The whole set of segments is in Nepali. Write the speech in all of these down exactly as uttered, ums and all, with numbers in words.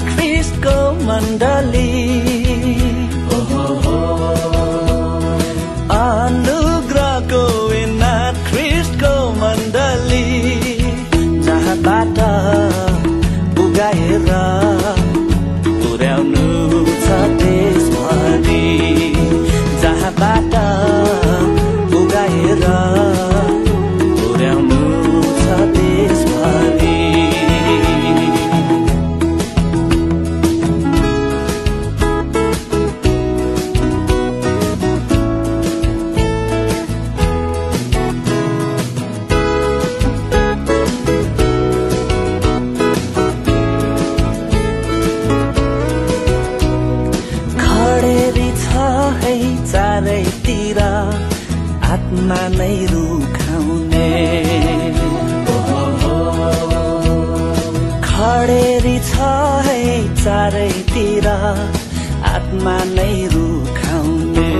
ख्रिस्टको मण्डली अनुग्रहको इनार ख्रिस्टको मण्डली जहाँबाट पुगाएर पुर्याउनु छ देशभरि जहाँबाट पुगाएर पुर्याउनु छ देशभरि चारैतिर आत्मा नै रुखाउने खडेरी छ है चारैतिर आत्मा नै रुखाउने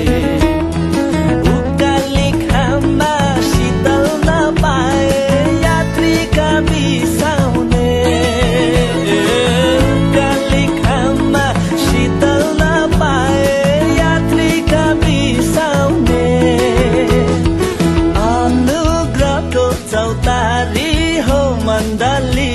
उकाली घाममा शीतल नपाए यात्रीका बिसाउने उकाली घाममा शीतल नपाए अनुग्रहको चौतारी हो मण्डली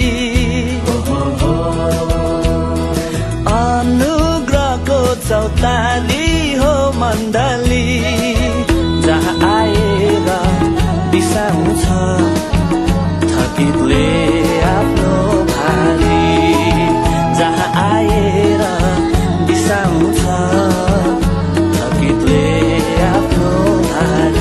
अनुग्रहको चौतारी हो मण्डली जहाँ आएर बिसाउँछ थकितले आफ्नो भारी जहाँ आएर बिसाउँछ थकितले आफ्नो भारी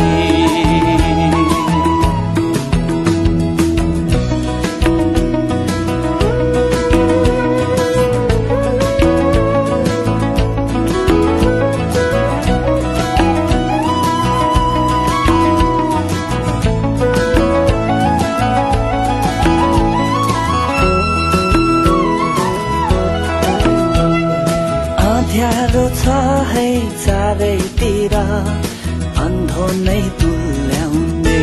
अँध्यारो छ है चारैतिर अन्धो नै तुल्याउने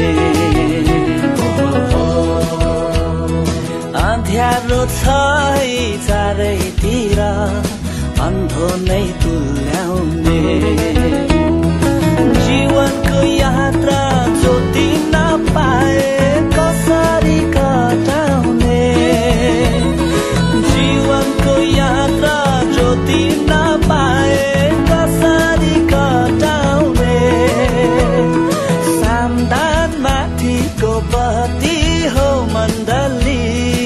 अँध्यारो छ है चारैतिर अन्धो नै तुल्याउने जीवनको यात्रा ज्योति नपाए कसरी कटाउने जीवनको यात्रा ज्योति नपाए कसरी कटाउने सामदान माथिको बत्ती हो मण्डली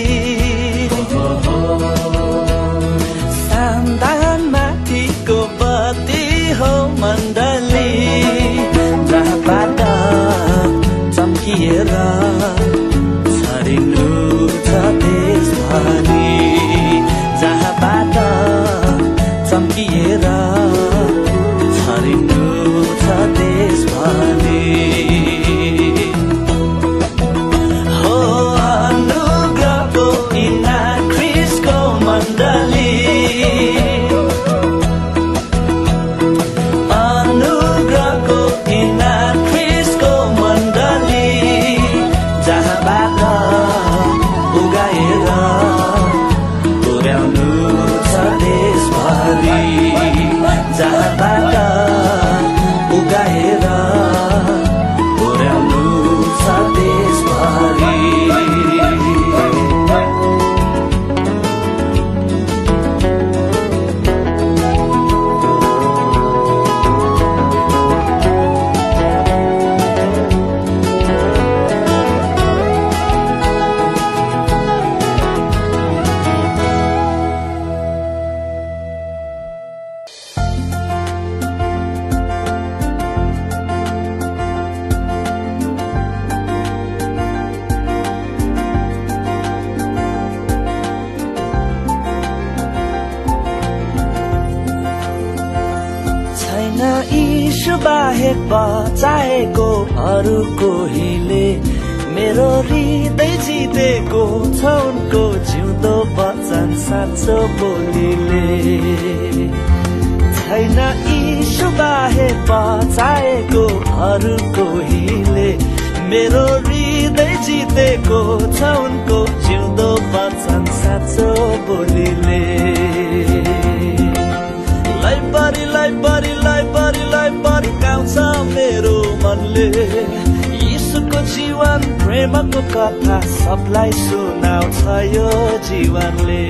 सामदान माथिको बत्ती हो मण्डली जहाँबाट चम्किएर छरिनु छ देशभरि जहाँबाट चम्किएर छरिनु छ देशभरि हो अनुग्रहको इनार ख्रिस्टको मण्डली अनुग्रहको इनार ख्रिस्टको मण्डली जहाँबाट पुगाएर पुर्याउनु छ देशभरि जहाँबाट पुगाएर पुर्याउनु छ देशभरि यीशु बाहेक बचाएको अरू कोहीले मेरो हृदय जितेको छ उनको जिउँदो वचन साँचो बोलीले छैन यीशु बाहेक बचाएको अरू कोहीले मेरो हृदय जितेको छ उनको जिउँदो वचन साँचो बोलीले प्रेमको कथा सबलाई सुनाउँछ यो जीवनले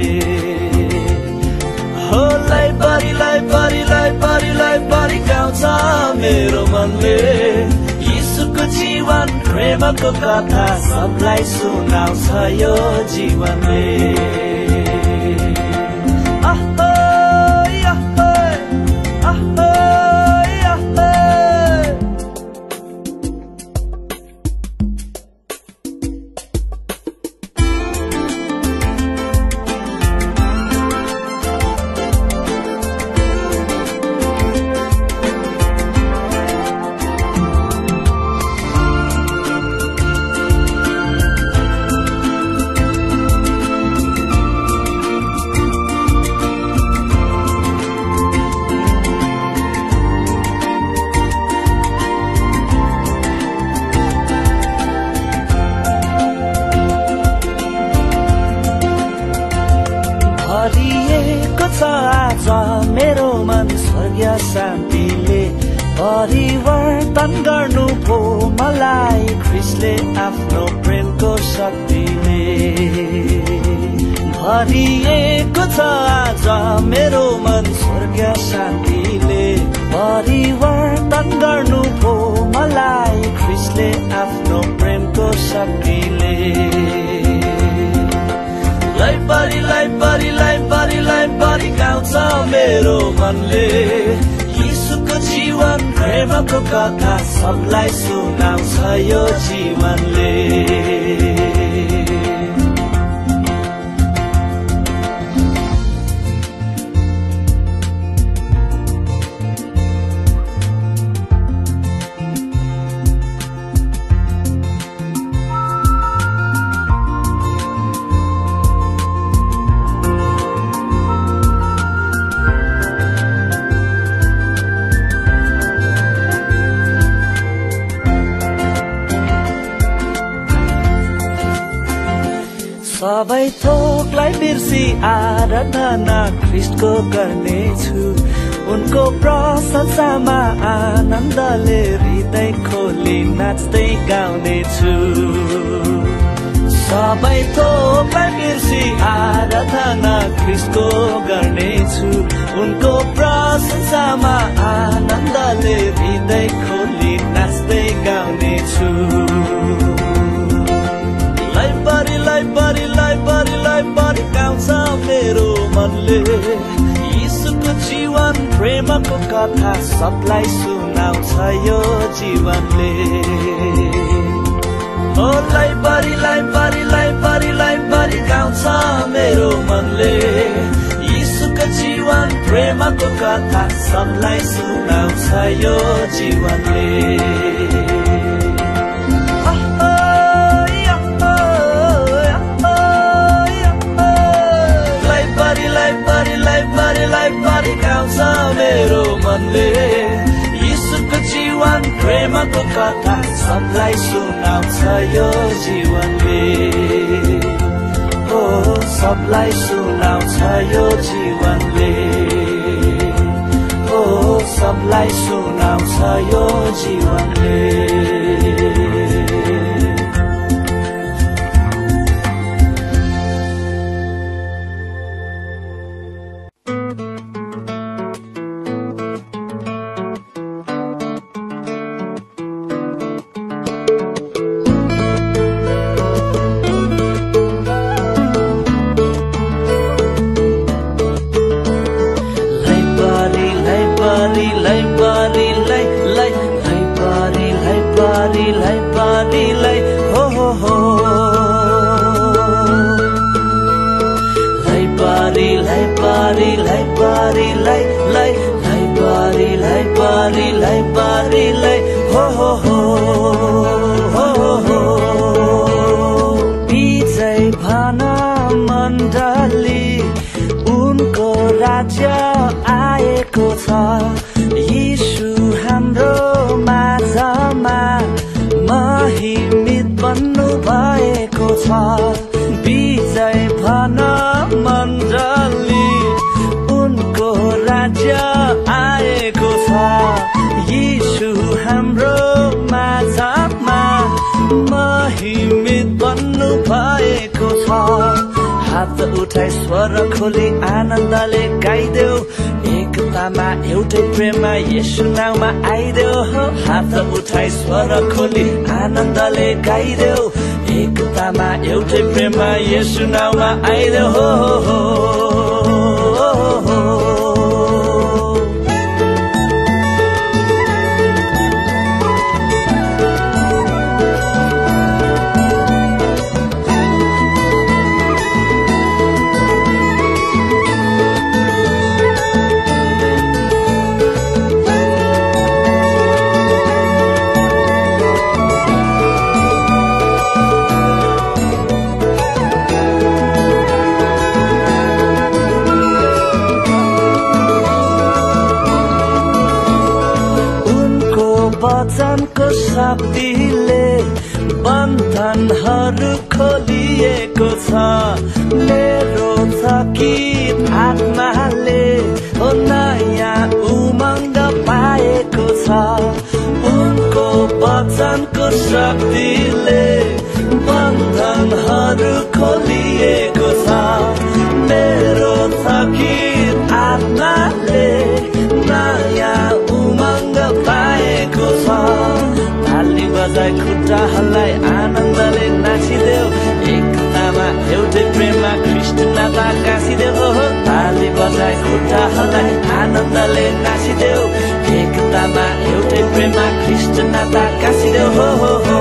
हो लै परिलाई परिलाई परिलाई परि गाउँछ मेरो मनले यीशुको जीवन प्रेमको कथा सबलाई सुनाउँछ यो जीवनले मेरो मन स्वर्गीय शान्तिले परिवर्तन गर्नु पो मलाई ख्रीष्टले आफ्नो प्रेमको शक्तिले भरिएको छ आज मेरो मन स्वर्गीय शान्तिले परिवर्तन गर्नु पो मलाई ख्रीष्टले आफ्नो प्रेमको शक्तिले लै परि लै परि लै परि लै परि गाउँछ मेरो मनले यीशुको जीवन प्रेमको कथा सबलाई सुनाउँछ यो जीवनले सबै थोकलाई बिर्सी आराधना ख्रीष्टको गर्नेछु उनको प्रशंसामा आनन्दले हृदय खोली नाच्दै गाउनेछु सबै थोकलाई बिर्सी आराधना ख्रीष्टको गर्नेछु उनको प्रशंसामा आनन्दले हृदय खोली नाच्दै गाउनेछु लै परि लै परि लै परि लै परि गाउँछ मेरो मनले यीशुको जीवन प्रेमको कथा सबलाई सुनाउँछ यो जीवनले हो लै परि लै परि लै परि लै परि गाउँछ मेरो मनले यीशुको जीवन प्रेमको कथा सबलाई सुनाउँछ यो जीवनले गाउँछ मेरो मनले यीशुको जीवन प्रेमको कथा सबलाई सुनाउँछ यो जीवनले ओ सबलाई सुनाउँछ यो जीवनले ओ सबलाई सुनाउँछ यो जीवनले He हात उठाई स्वर खोली आनन्दले गाइदेऊ एकतामा एउटै प्रेममा येशू नाउँमा आइदेऊ हात उठाई स्वर खोली आनन्दले गाइदेऊ एकतामा एउटै प्रेममा येशू नाउँमा आइदेऊ हो हो वचनको शक्तिले बन्धनहरू खोलिएको छ मेरो थकित आत्माले ओ नयाँ उमङ्ग पाएको छ उनको वचनको शक्तिले बन्धनहरू खोलिएको छ मेरो थकित आत्माले नयाँ उमङ्ग पाएको छ ताली बजाई खुट्टाहरूलाई आनन्दले नाचिदेऊ एकतामा एउटै प्रेममा ख्रीष्ट नाता गाँसिदेऊ ताली बजाई खुट्टाहरूलाई आनन्दले नाचिदेऊ एकतामा एउटै प्रेममा ख्रीष्ट नाता गाँसिदेऊ हो हो हो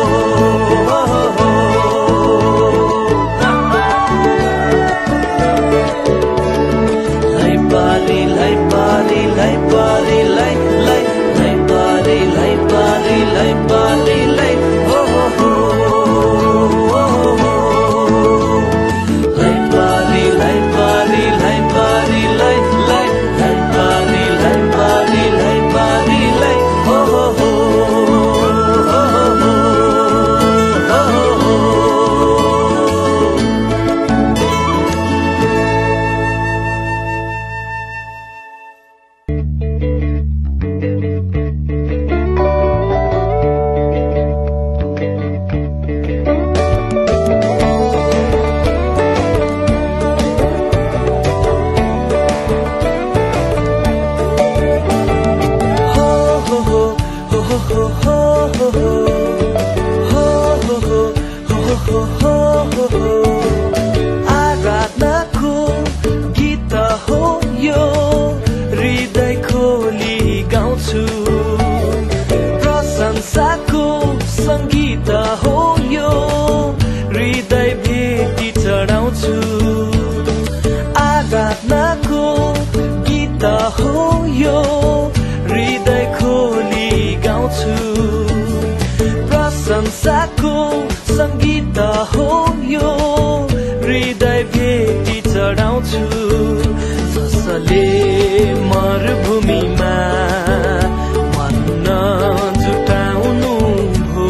प्रशंसाको संगीत हो यो हृदय भेटी चढाउँछु जसले मरुभूमिमा मन जुटाउनु भो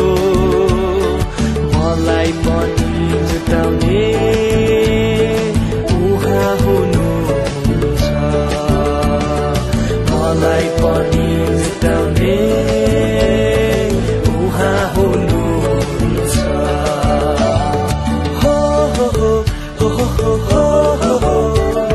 मलाई पनि जुटाउने उहाँ हुनुहुन्छ मलाई पनि जुटाउने हो हो हो हो हो हो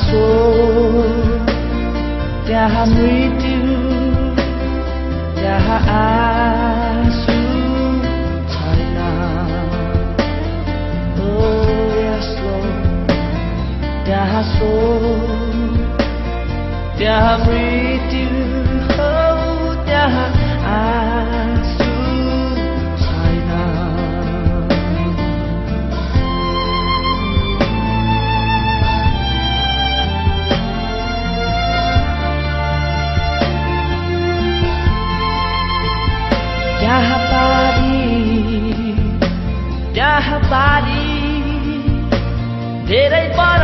शोक त्यहाँ मृत्यु त्यहाँ आँसु छैन ओ यसो त्यहाँ शोक त्यहाँ मृत्यु हो त्यहाँ आँसु छैन त्यहाँ पारी त्यहाँ पारी धेरै पर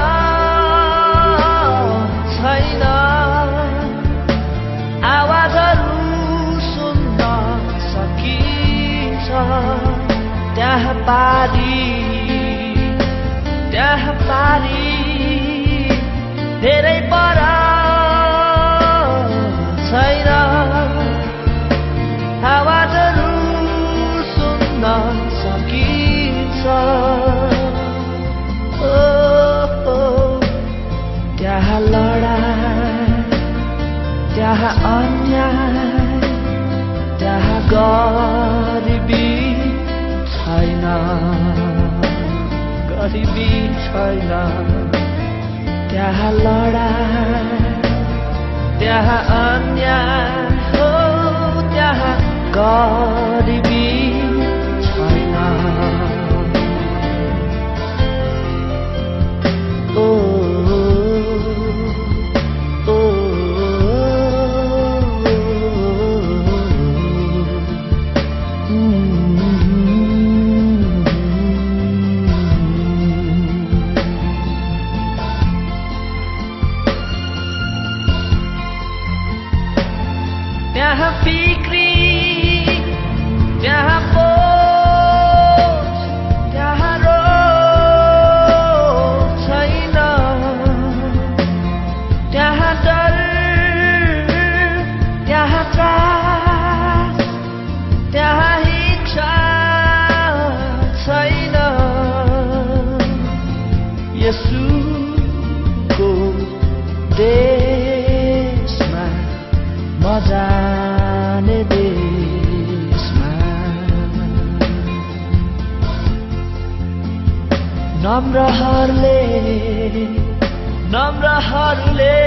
छैन आवाजहरू सुन्न सकिन्छ त्यहाँ पारी त्यहाँ पारी धेरै पर छैन आवाजहरू सुन्न सकिन्छ ओ, ओ, त्यहाँ लडाई त्यहाँ अन्याय त्यहाँ गरिबी छैन गरिबी छैन त्यहाँ लडाई त्यहाँ अन्याय हो त्यहाँ गरिबी छैन ओ त्यहाँ बिक्री त्यहाँ बोझ त्यहाँ रोग छैन त्यहाँ डर त्यहाँ त्रास त्यहाँ हिंसा छैन यसुको देशमा मजा देशमा नम्रहरूले नम्रहरूले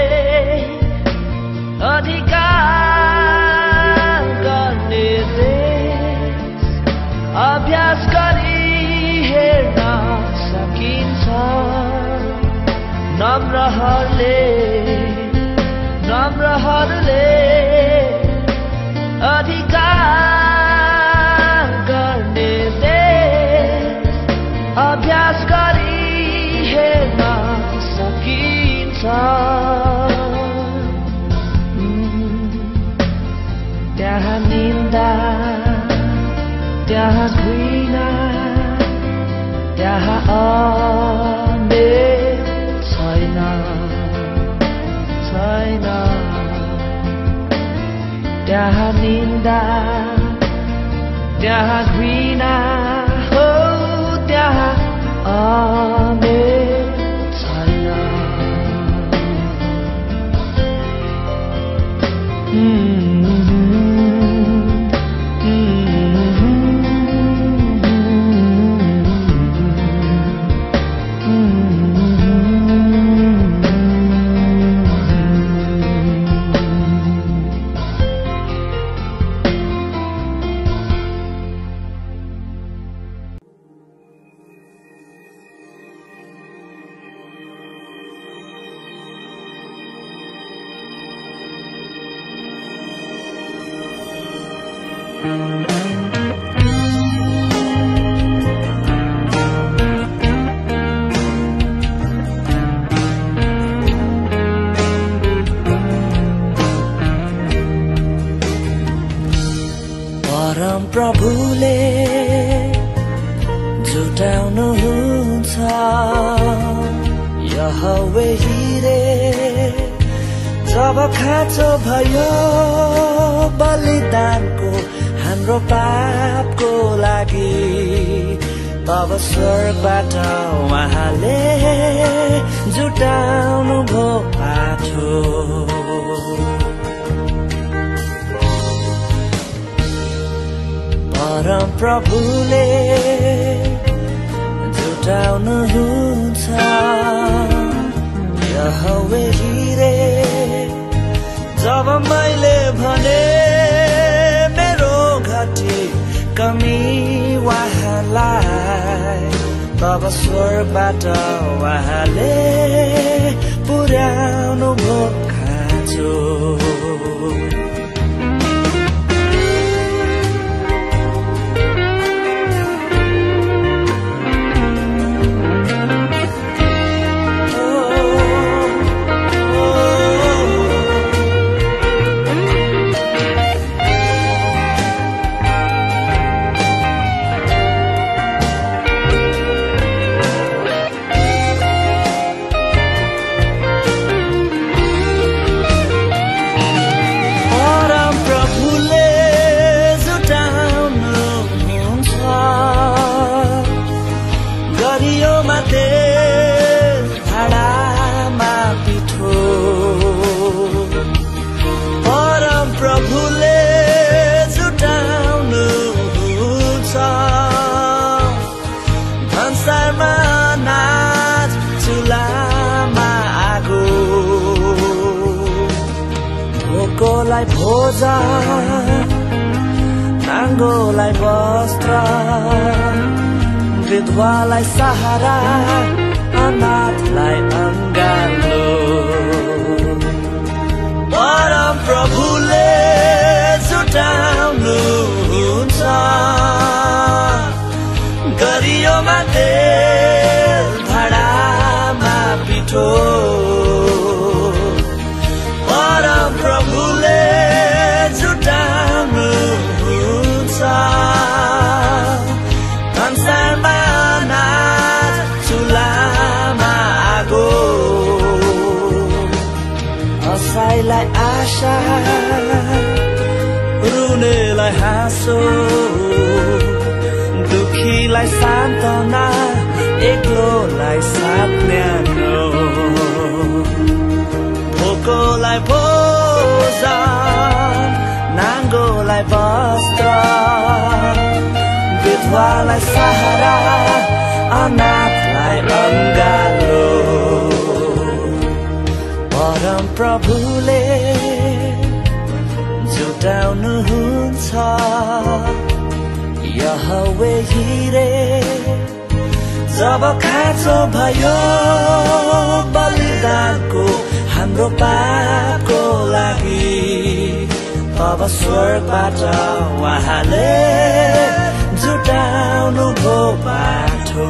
अधिकार गर्ने देश अभ्यास गरी हेर्न सकिन्छ नम्रहरूले नम्रहरूले अधिकार गर्ने देश अभ्यास गरी हेर्न सकिन्छ त्यहाँ निन्दा त्यहाँ घृणा त्यहाँ अन्याय छैन छैन त्यहाँ निन्दा त्यहाँ घृणा हो त्यहाँ अन्याय छैन परम प्रभुले जुटाउनुहुन्छ यहोवे हिरे जब खाँचो भयो बलिदानको हाम्रो पापको लागि तब स्वर्गबाट उहाँले जुटाउनु भो पाठो परम प्रभुले जुटाउनु हुन्छ यहोवे हिरे जब मैले भने मेरो घटी कमी उहाँलाई तब स्वर्गबाट उहाँले पुर्याउनु भो खाँचो भोकोलाई भोजन नाङ्गोलाई वस्त्र विधवालाई सहारा अनाथलाई अङ्गालो परम प्रभुले जुटाउनु हुन्छ गरियोमा तेल भाडामा पिठो परम प्रभुले जुटाउनु हुन्छ संसारमा अनाज चुलामा आगो असहायलाई आशा रुनेलाई हाँसो दुखीलाई सान्त्वना एक्लोलाई साथ न्यानो भोकोलाई भोजन नाङ्गोलाई वस्त्र विधवालाई सहारा अनाथलाई अङ्गालो परम प्रभुले जुटाउनु हुन्छ यहोवे हिरे जब खाँचो भयो बलिदानको हाम्रो पापको लागि तब स्वर्गबाट उहाँले जुटाउनु भो बाटो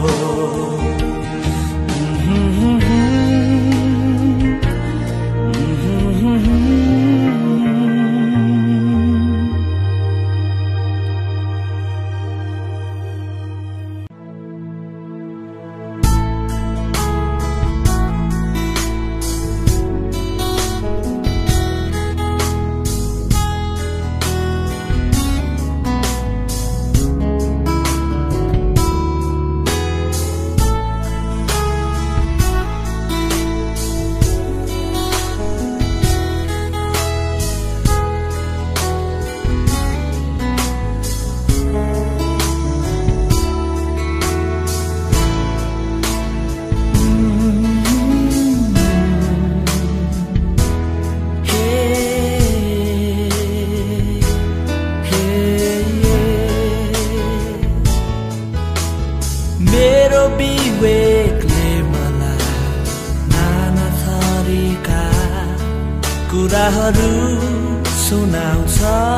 कुराहरू सुनाउँछ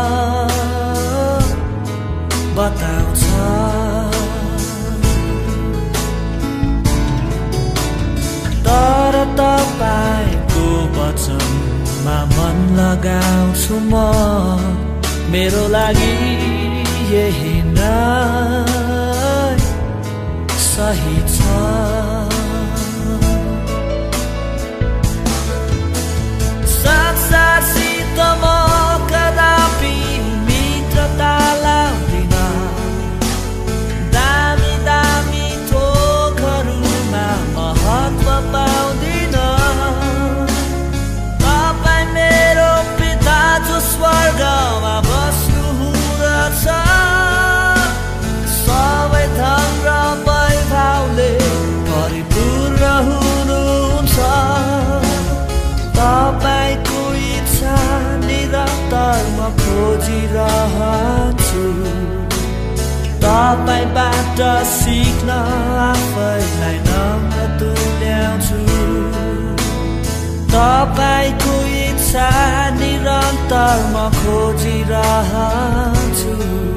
बताउँछ तर तपाईको वचनमा मन लगाउँछु म मेरो लागि यही नै सही छ संसारसित म कदापि मित्रता लाउँदिन दामी खोजिरहन्छु तपाईबाट सिक्न आफैलाई नम्र तुल्याउँछु तपाईको इच्छा निरन्तर म खोजिरहन्छु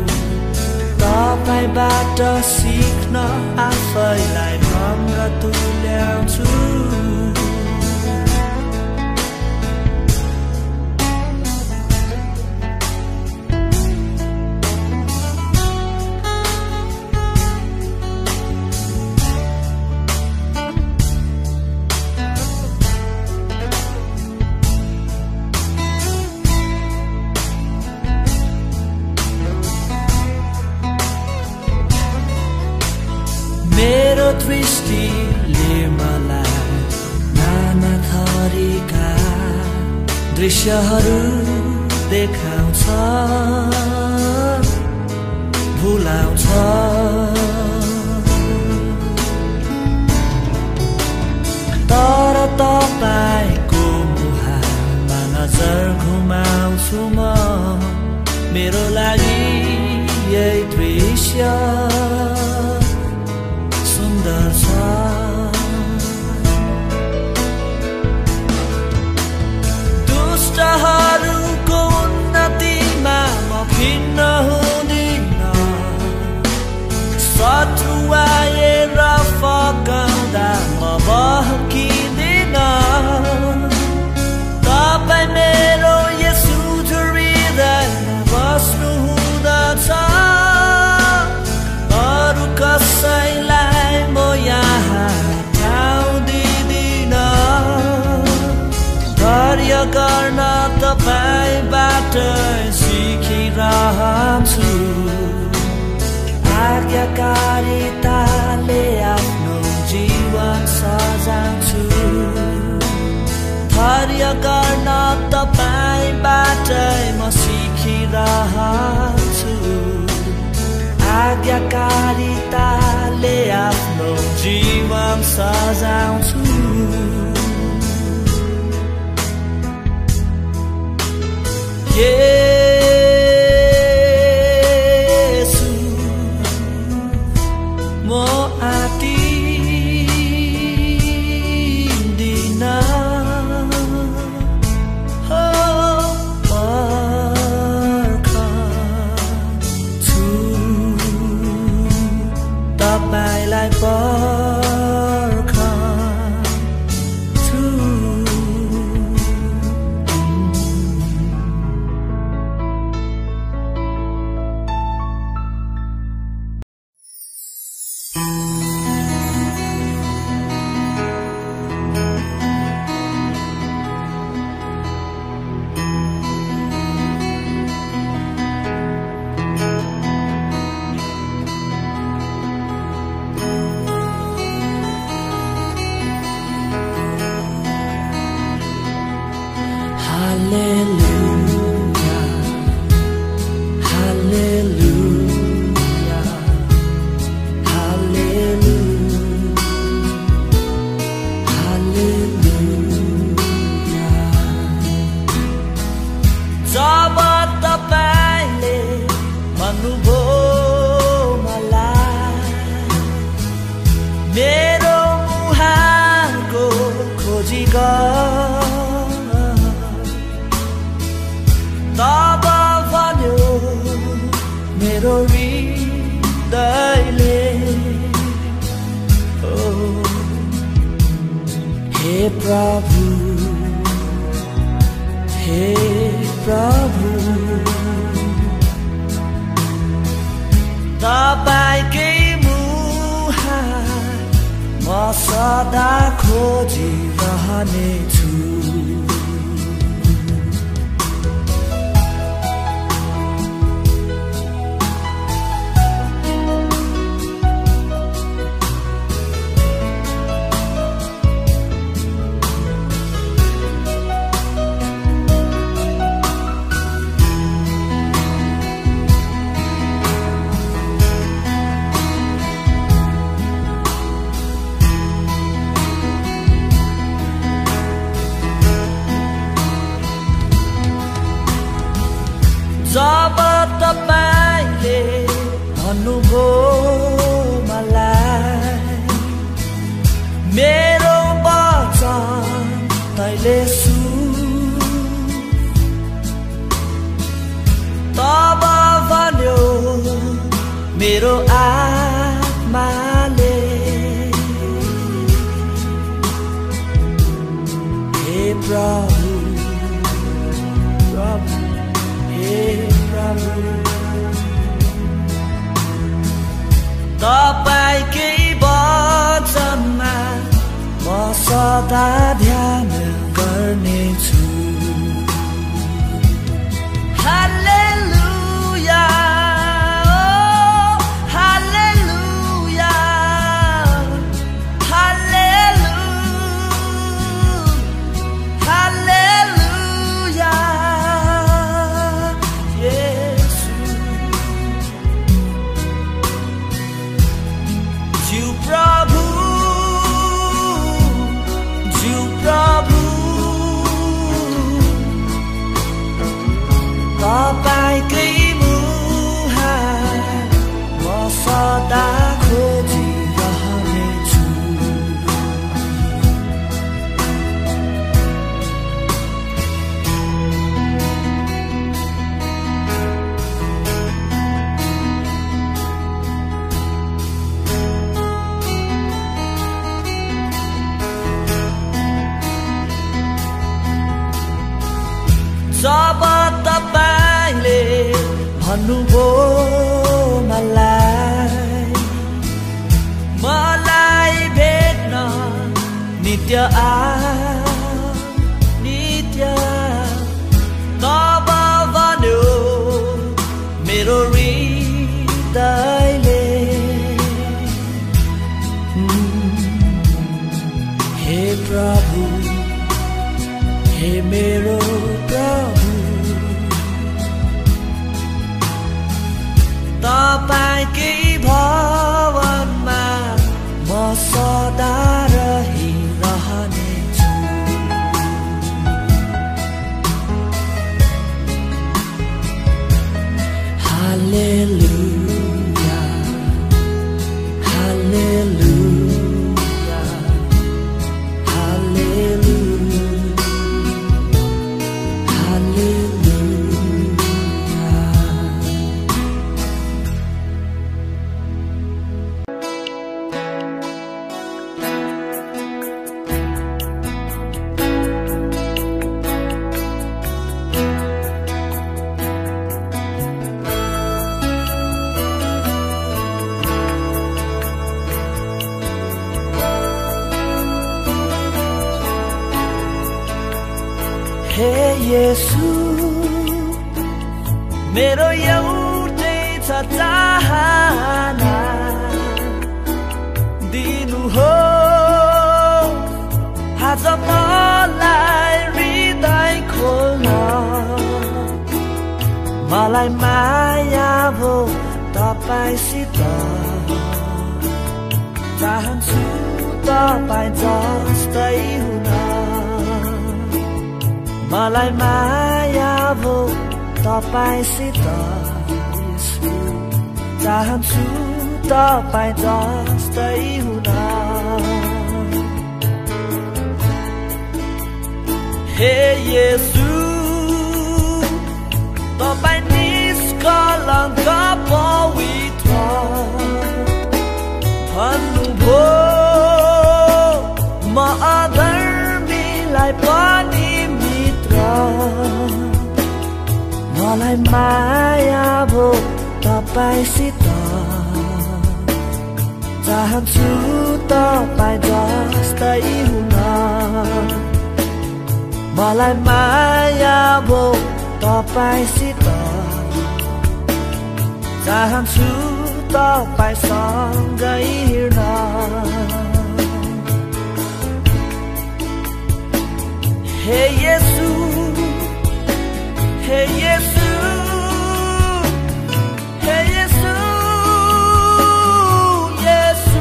तपाईबाट सिक्न आफैलाई नम्र तुल्याउँछु मेरो दृष्टिले मलाई नाना थरीका दृश्यहरू देखाउँछ भुलाउँछ तर तपाईको मुहारमा नजर घुमाउँछु म मेरो लागि यही दृश्य दुष्टहरूको उन्नतिमा म खिन्न हुँदिन शत्रु आएर फकाउँदा म बहकिँदिन तपाईँ मेरो यसो हृदयमा बस्नु हुँदछ अरू कसैलाई म यहाँ ठाउँ दिँदिन कार्य गर्न तपाईबाट सिकिरहन्छु आज्ञाकारिताले आफ्नो जीवन सजाउँछु कार्य गर्न तपाईबाट म सिकिरहन्छु आज्ञाकारिताले आफ्नो जीवन सजाउँछु येशू म आँटिँदिन हो पर्खछु तपाईलाई पर्खछु मेरो मुहारको खोजी तब भन्यो मेरो हृदयले हे प्रभु हे प्रभु तपाईकै मुहार म सदा खोजिरहनेछु जब तपाईले भन्नुभयो मलाई मेरो वचन तैले सुन, तब भन्यो मेरो आत्माले हे प्रभु प्रभु हे प्रभु तपाईकै वचनमा म सदा ध्यान गर्नेछु। हालेलुया हालेलुया हालेलुया हालेलुया येशू ज्यू प्रभु ज्यू प्रभु तपाईकै मुहार म सदा खोजिरहनेछु। जब तपाईले भन्नुभयो मलाई मलाई भेट्न नित्य आ नित्य, तब भन्यो मेरो हृदयले हे प्रभु हे मेरो प्रभु तपाईकै भवनमा म सदा रहिरहनेछु। हालेलुया हालेलुया हालेलुया हालेलुया। हे येशू मेरो एउटै छ चाहना, दिनु हो आज मलाई हृदय खोल्न, मलाई माया भो तपाईसित चाहन्छु तपाईँ जस्तै हुन, मलाई माया भो तपाईसित चाहन्छु तपाईँ जस्तै हुन। हे येशू तपाईँ निष्कलङ्क पवित्र भन्नुभयो म अधर्मीलाई पनि मित्र, मलाई माया भो तपाईसित चाहन्छु तपाईँ जस्तै हुन, मलाई माया भो तपाईसित चाहन्छु तपाईँ सँगै हिँड्न। हे येशू हे येशू हे येशू येशू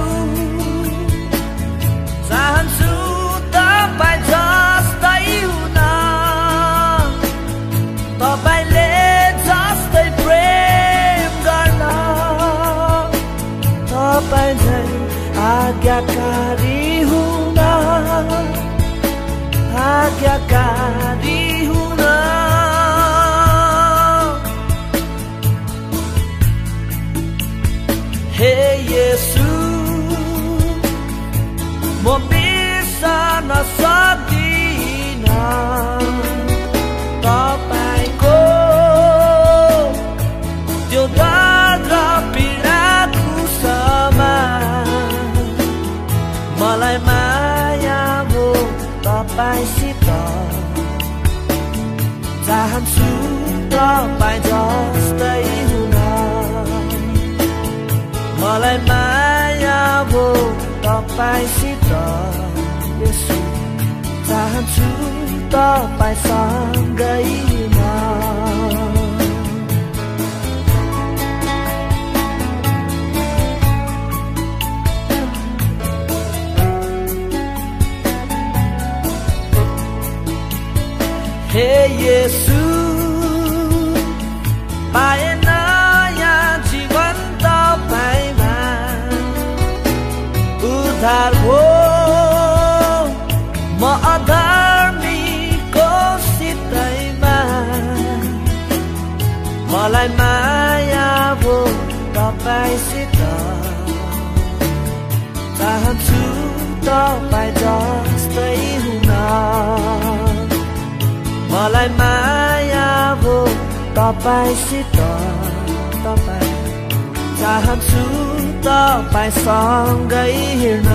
चाहन्छु तपाईँ जस्तै हुन, तपाईँले जस्तै आज्ञाकारी हुन आज्ञाकारी हुन हे येशू म बिर्सन सक्दिन तपाईको त्यो दर्द पीडाको समान मलाई माया हो तपाईसित चाहन्छु तपाईँ जस्तै हुन मलाई माया हो तपाईसित येशू चाहन्छु तपाईसँगै हुन हे येशू पाए नयाँ जीवन तपाईमा उद्धार हो म अधर्मीको सितैमा मलाई माया हो तपाईसित चाहन्छु तपाईँ जस्तै हुन मलाई माया हो तपाईसित तपाईँ चाहन्छु तपाईसँगै हिँड्न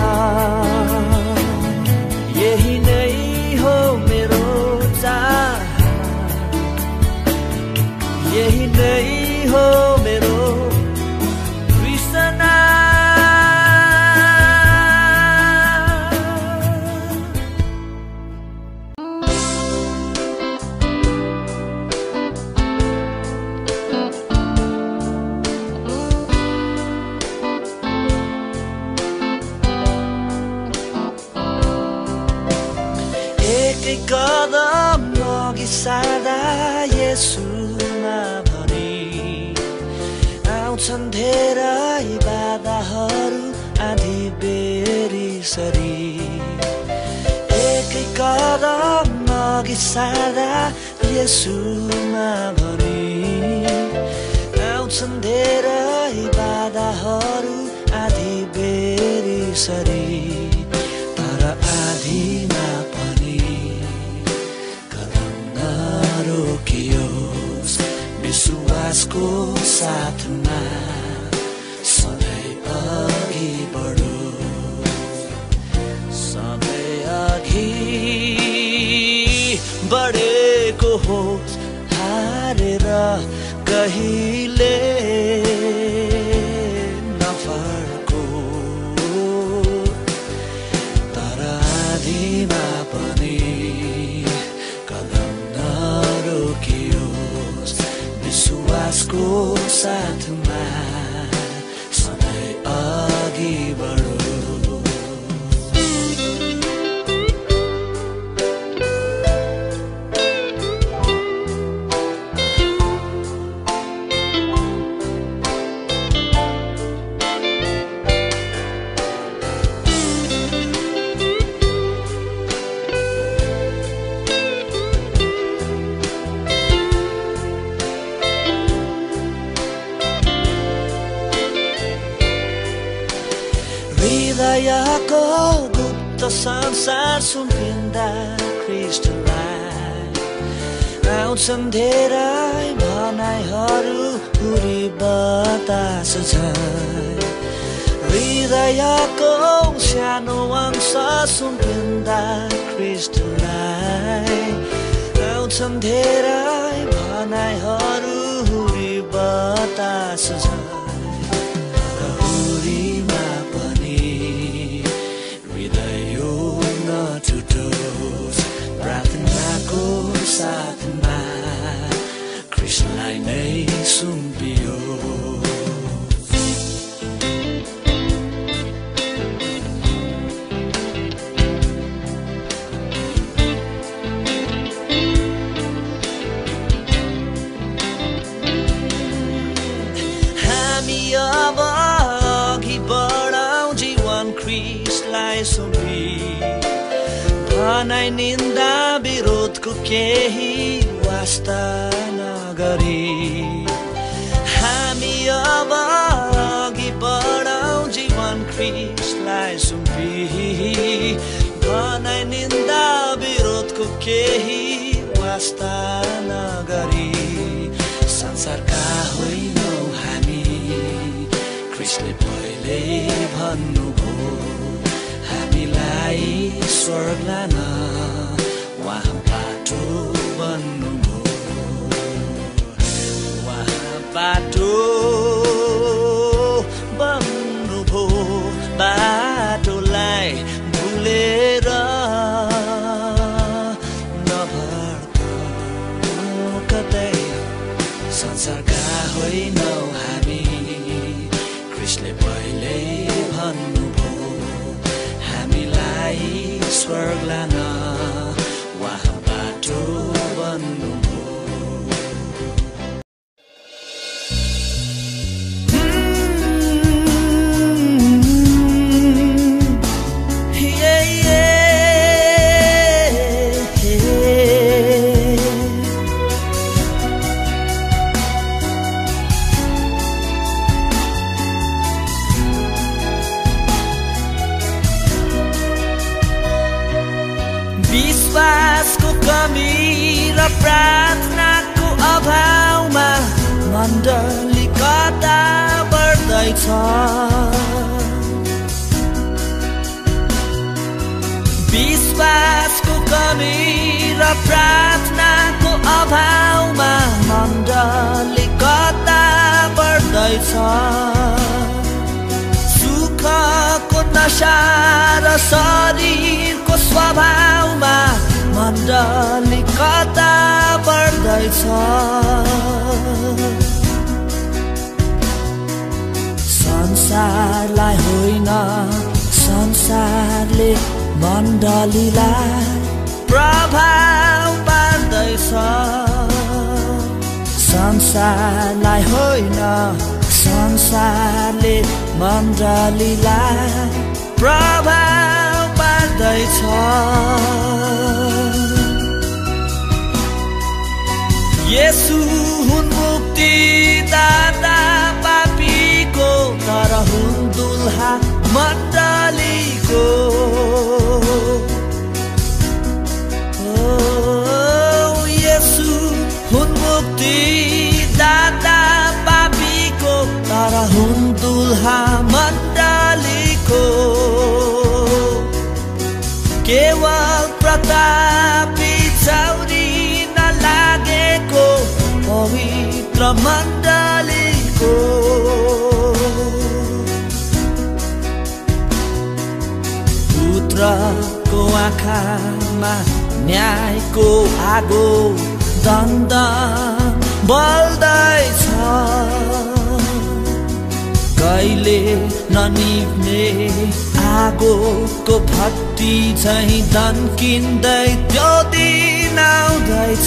यही नै हो मेरो चाह यही नै हो मेरो तृष्णा कदम अघि सार्दा येशूमा भनी आउँछन् धेरै बाधाहरू आधी बेरिसरी एकै कदम अघि सार्दा येशूमा भनी आउँछन् धेरै बाधाहरू आधी बेरिसरी तर आधीमा रोकियोस् विश्वासको साथमा सधैँ अघि बढोस् सधैँ अघि बढेको होस् हारेर कहिले नफर्को तर आधीमा पनि विश्वासको साथमा सधैँ अघि बढो हृदयको गुप्त संसार सुम्पिँदा ख्रीष्टलाई आउँछन् धेरै भनाइहरू हुरी बतास झैं हृदयको सानो अंश सुम्पिँदा ख्रीष्टलाई आउँछन् धेरै भनाइहरू हुरी बतास झैं प्रार्थनाको साथमा कृष्णलाई नै सुम्पियो हामी अब अघि बढाउँ जीवन ख्रीष्ट भनाइ निन्दा विरोधको केही वास्ता नगरी हामी अब अघि बढौँ जीवन ख्रीष्टलाई सुम्पी भनाइ निन्दा विरोधको केही वास्ता नगरी संसारका होइनौँ हामी ख्रीष्टले पहिले भन्नुभयो हामीलाई स्वर्ग लान उहाँ बाटो बन्नुभयो उहाँ बाटो बन्नुभयो बाटोलाई भुलेर नभड्क कतै संसारका होइनौँ हामी ख्रीष्टले पहिले भन्नुभयो हामीलाई स्वर्ग लान उहाँ बाटो बन्नुभयो विश्वासको कमी र प्रार्थनाको अभावमा मण्डली कता बढ्दैछ विश्वासको कमी र प्रार्थनाको अभावमा मण्डली कता बढ्दैछ सुखको नशा र शरीरको स्वभावमा मण्डली कता बढ्दैछ संसारलाई होइन संसारले मण्डलीलाई प्रभाव पार्दैछ संसारलाई होइन संसारले मण्डलीलाई प्रभाव पार्दैछ येशू हुन् मुक्तिदाता पापीको तर हुन् दुल्हा मण्डलीको येशू हुन् मुक्तिदाता पापीको तर हुन् दुल्हा मण्डलीको केवल प्रतापी चौरी नलागेको पवित्र मण्डलीको पुत्रको आँखामा न्यायको आगो दण्डन बल्दैछ कहिले ननिभ्ने आगोको भट्टी झैं दन्किँदै त्यो दिन आउँदैछ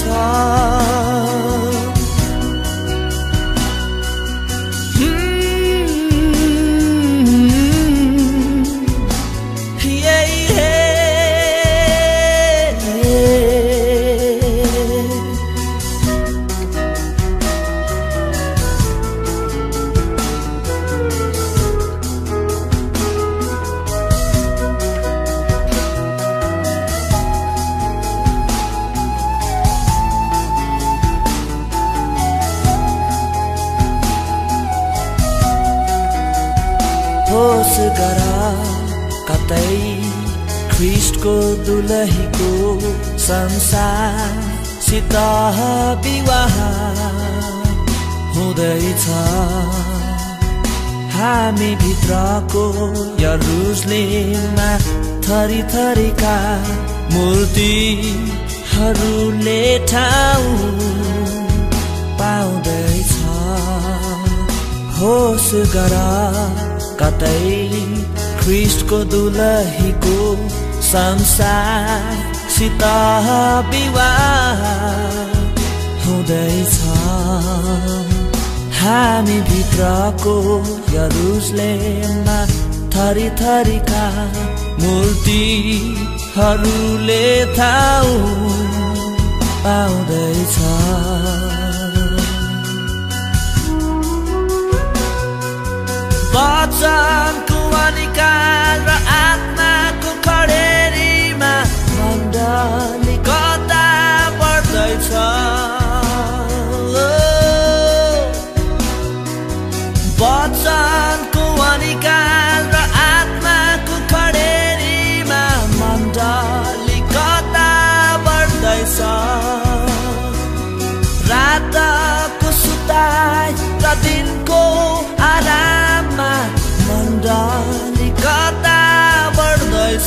होस गरा कतै ख्रीष्टको दुलहीको संसारसित विवाह हुँदैछ हामी भित्रको यरुशलेममा थरी थरीका मूर्तिहरूले ठाउँ पाउँदैछ होस गरा कतै ख्रीष्टको दुलहीको संसारसित विवाह हुँदैछ हामी भित्रको यरुशलेममा थरी थरीका मूर्ति हरूले ठाउँ पाउँदैछ वचनको अधिकार र आत्माको खडेरीमा मण्डली कता बढ्दैछ वचनको अधिकार र आत्माको खडेरीमा मण्डली कता बढ्दैछ रातको सुताइ र दिनको आराममा मण्डली कता बढ्दैछ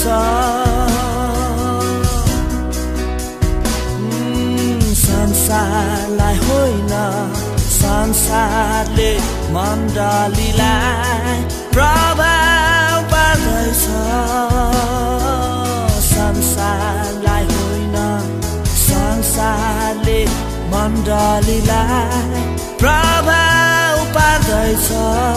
संसारलाई होइन संसारले मण्डलीलाई प्रभाव पार्दैछ संसारलाई होइन संसारले मण्डलीलाई प्रभाव पार्दैछ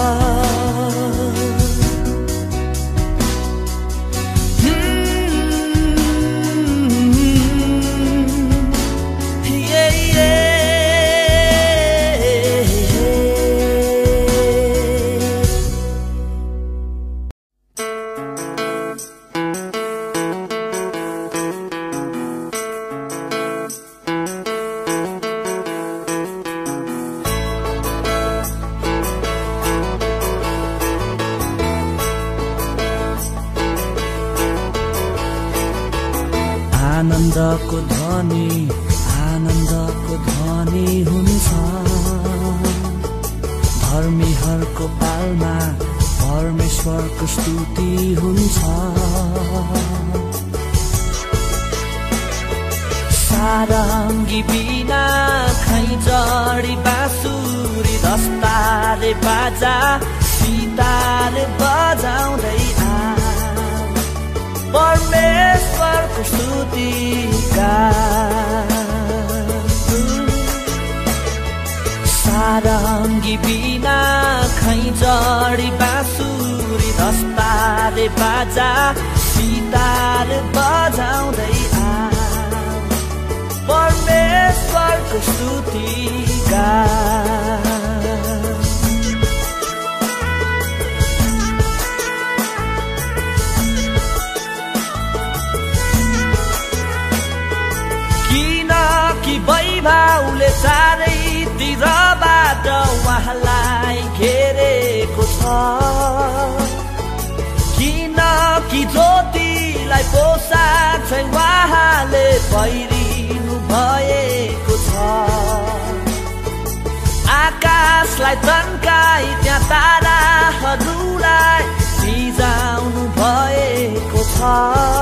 आनन्दको ध्वनि आनन्दको ध्वनि हुन्छ धर्मीहरूको पालमा परमेश्वरको स्तुति हुन्छ सारङ्गी बिना खैँजडी बाँसुरी दस्तारे बाजा सितारे बजाउँदै परमेश्वरको स्तुतिका सारङ्गी बिना खैँजडी बाँसुरी दस्तारे बाजा सितारे बजाउँदै परमेश्वरको स्तुतिका वैभवले चारैतिरबाट उहाँलाई घेरेको छ किनकि ज्योतिलाई पोसाक चाहिँ उहाँले पहिरिनु भएको छ आकाशलाई तन्काई त्यहाँ ताराहरूलाई भिजाउनु भएको छ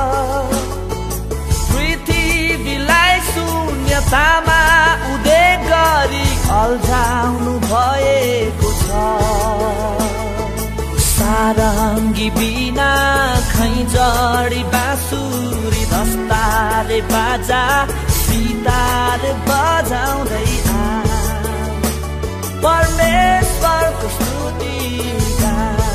तामा उदेक गरी अल्झाउनु भएको छ सारङ्गी बिना खैँजडी बाँसुरी दस्तारे बाजा सितारे बजाउँदै परमेश्वरको स्तुतिका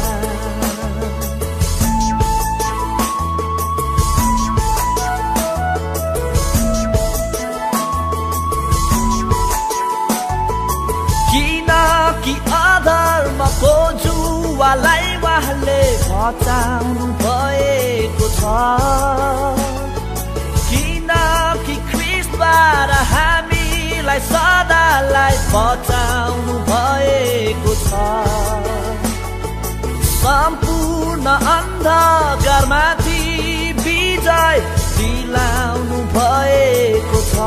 कि अधर्मको जुवालाई उहाँले बचाउनु भएको छ किनकि ख्रीष्टबाट हामीलाई सदालाई बचाउनु भएको छ सम्पूर्ण अन्धकारमाथि विजय दिलाउनु भएको छ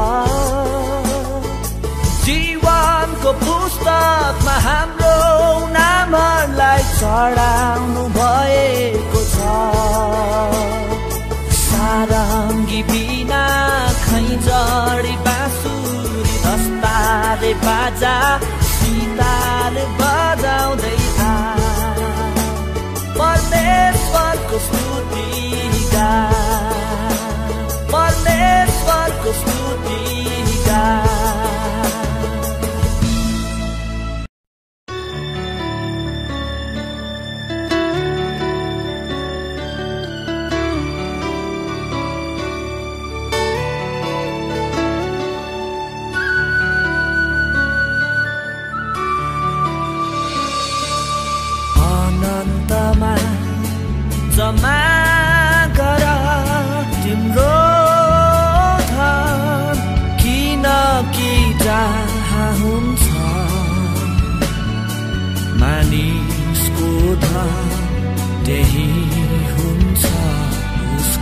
जीवनको पुस्तकमा हाम्रो नामहरूलाई चढाउनु भएको छ सारङ्गी बिना खैँजडी बाँसुरी दस्तारे बाजा सितारे बजाउँदै परमेश्वरको स्तुतिगा परमेश्वरको स्तुतिगा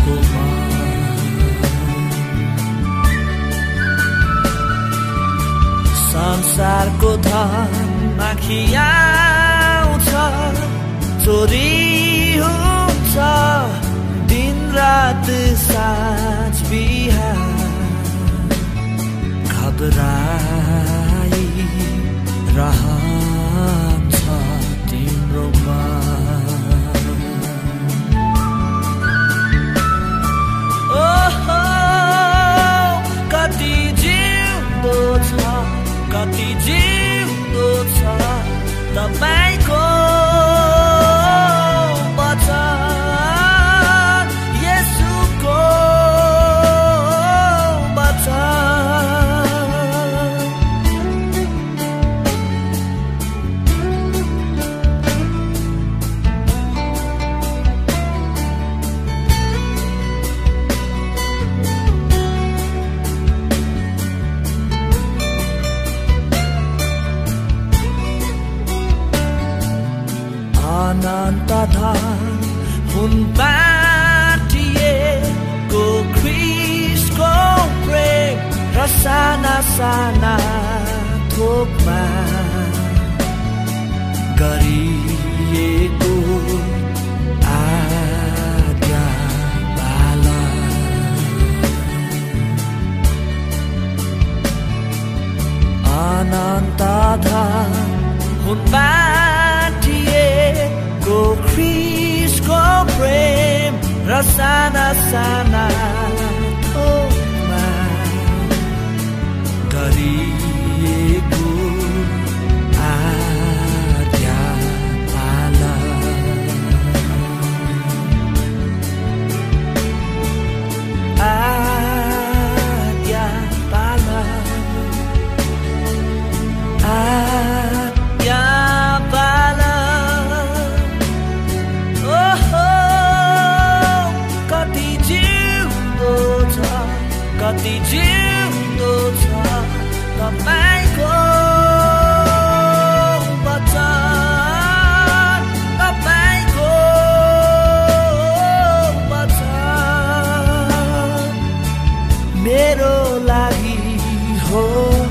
टाउकोमा संसारको धन माखी आउँछ चोरी हुन्छ दिन रात साँझ बिहान घबराई रहन्छ तिम्रो मन ओहो कति जिउँदो छ कति जिउँदो छ तपाईको वचन येशूको अनन्त धन हुन बाटिएको ख्रीष्टको प्रेम र साना साना थोकमा गरिएको आज्ञा पालन अनन्त धन हुन को ख्रीष्टको प्रेम र साना साना थोकमा गरिएको आज्ञा पालन आज्ञा पालन आज्ञा कति जिउँदो छ तपाईको वचन तपाईको वचन मेरो लागि हो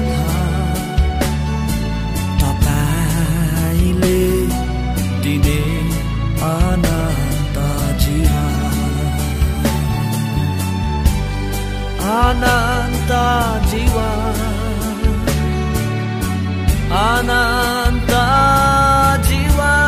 तपाईले दिने अनन्त जीवन अनन्त जीवन अनन्त जीवन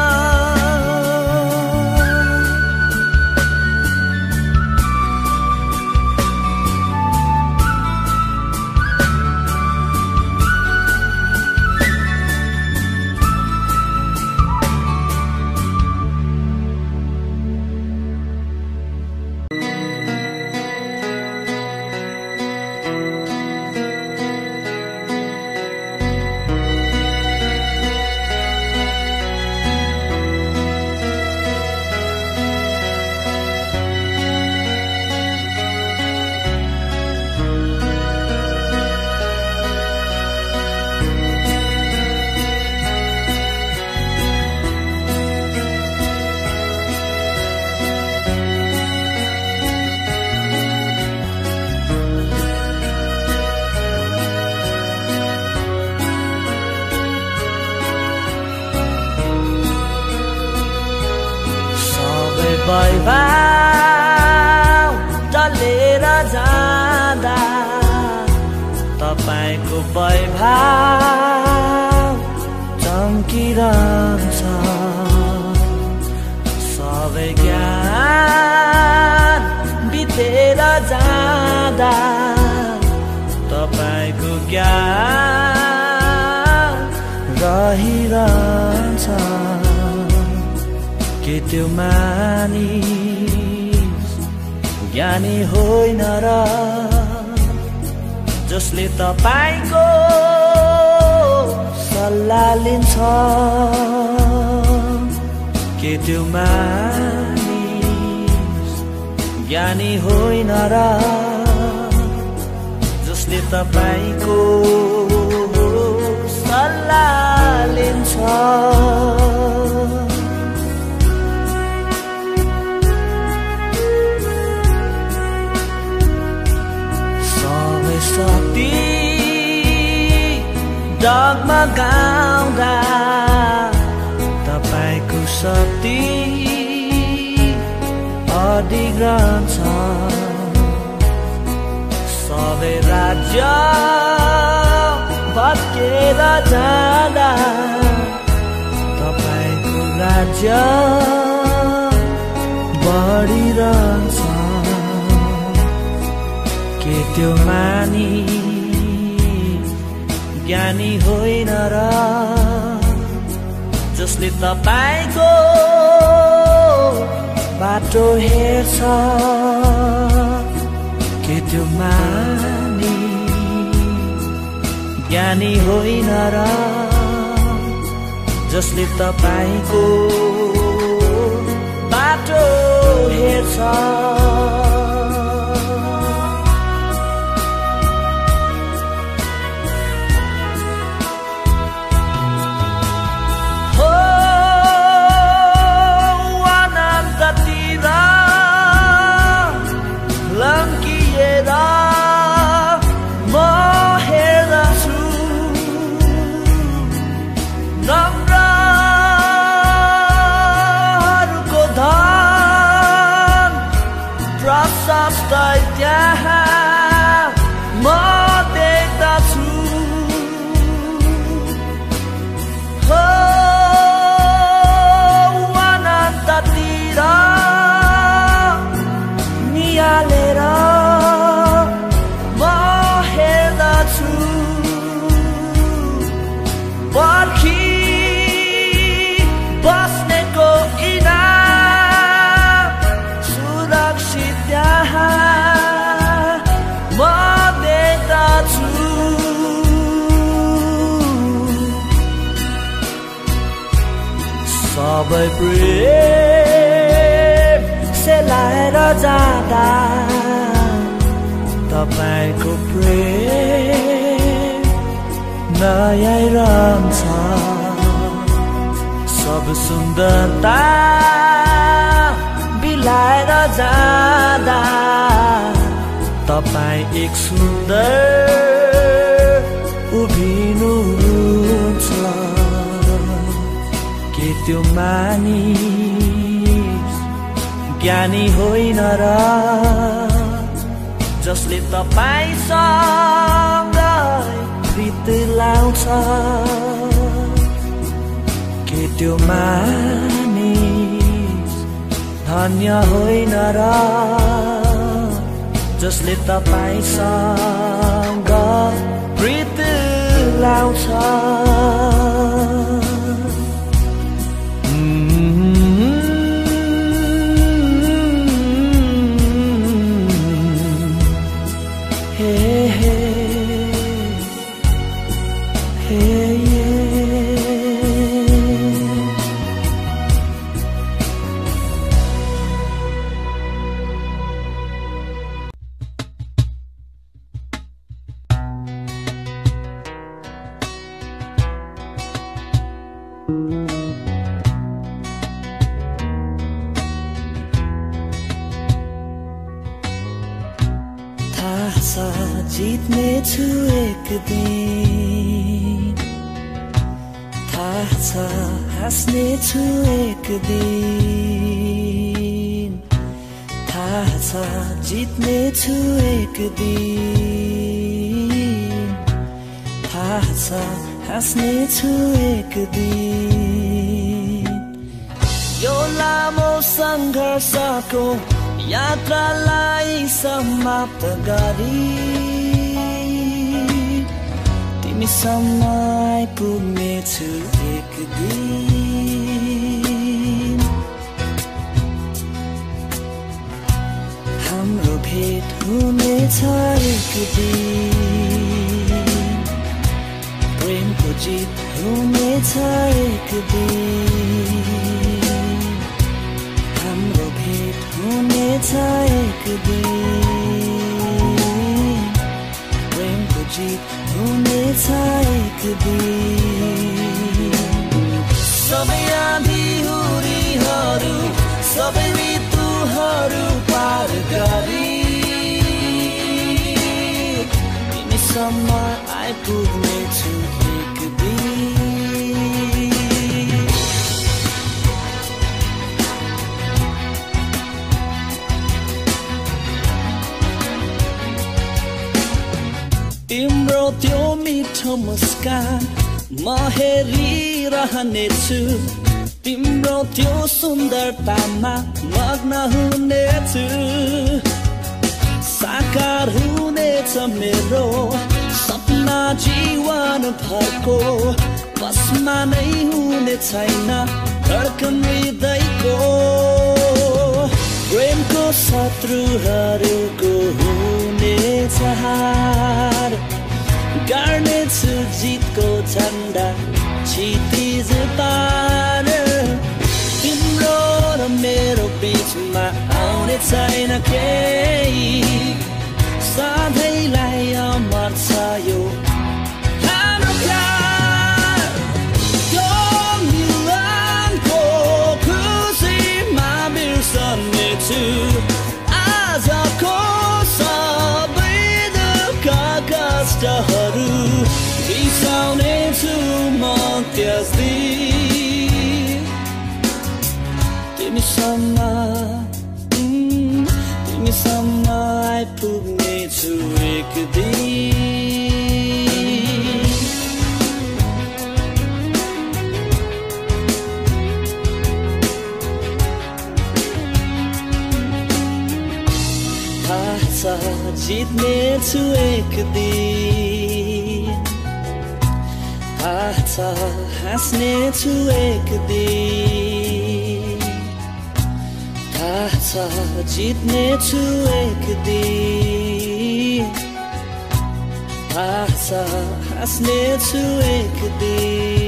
वैभव चलेर जाँदा तपाईको वैभव चम्किरहन्छ सबै ज्ञान बितेर जाँदा तपाईको ज्ञान रहिरहन्छ के त्यो मानिस ज्ञानी होइन र जसले तपाईको सल्लाह लिन्छ के त्यो मानिस ज्ञानी होइन र जसले तपाईको सल्लाह लिन्छ डगमगाउँदा तपाईको शक्ति अधिग्रहण छ सबै राज्य भत्केर जाँदा तपाईको राज्य बढिरहन्छ के त्यो मानी ज्ञानी होइन र जसले तपाईको बाटो हेर्छ के त्यो मानी ज्ञानी होइन र जसले तपाईको बाटो हेर्छ सबै प्रेम सेलाएर जाँदा तपाईको प्रेम नयाइरहन्छ सब सुन्दरता बिलाएर जाँदा तपाई एक सुन्दर उभिनुहुन्छ के त्यो मानिस ज्ञानी होइन र जसले तपाईसँग प्रीत लाउँछ के त्यो मानिस धन्य होइन र जसले तपाईसँग प्रीत लाउँछ जित्ने छु एक दिन थाहा छ हाँस्ने छु एक दिन थाहा छ जित्ने छु एक दिन थाहा छ हाँस्ने छु एक दिन यो लामो सङ्घर्षको यात्रालाई समाप्त गरी तिमीसम्म आइपुग्नेछु एक दिन हाम्रो भेट हुनेछ एक दिन प्रेमको जित हुनेछ एक दिन हाम्रो भेट हुनेछ एक दिन प्रेमको जित हुनेछ एक दिन सबै आँधीहुरीहरू सबै ऋतुहरू पार गरी तिमीसम्म आइपुग्नेछु एक एकदी तिम्रो त्यो मिठो मुस्कान म हेरिरहनेछु तिम्रो त्यो सुन्दरतामा मग्न हुनेछु साकार हुनेछ मेरो सपना जीवन भरको बसमा नै हुने छैन धड्कन हृदयको प्रेमको शत्रुहरूको हुनेछ हार गाड्नेछु जितको झन्डा क्षितिज पार तिम्रो र मेरो बीचमा आउने छैन केही सधैँलाई अमर छ यो हाम्रो प्यार यो मिलनको खुसीमा बिर्सनेछु आजको सबै दुःख कष्टहरू बिर्सनेछु म त्यस दिन तिमीसँग तिमीसँग आइपुग्नेछु एक दिन थाहा छ जित्नेछु एक दिन थाहा छ हाँस्नेछु एक दिन थाहा छ जित्नेछु एक दिन थाहा छ हाँस्नेछु एक दिन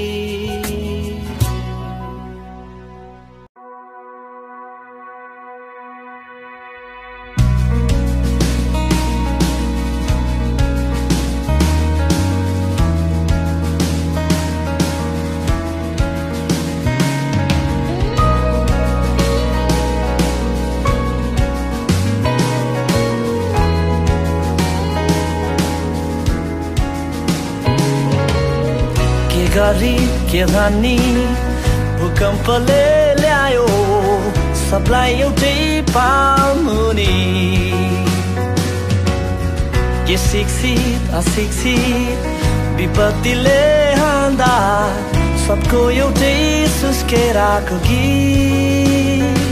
गरी के धनी भूकम्पले ल्यायो सबलाई एउटै पामुनि के शिक्षित अशिक्षित विपत्तिले हान्दा सबको एउटै सुस्केराको गीत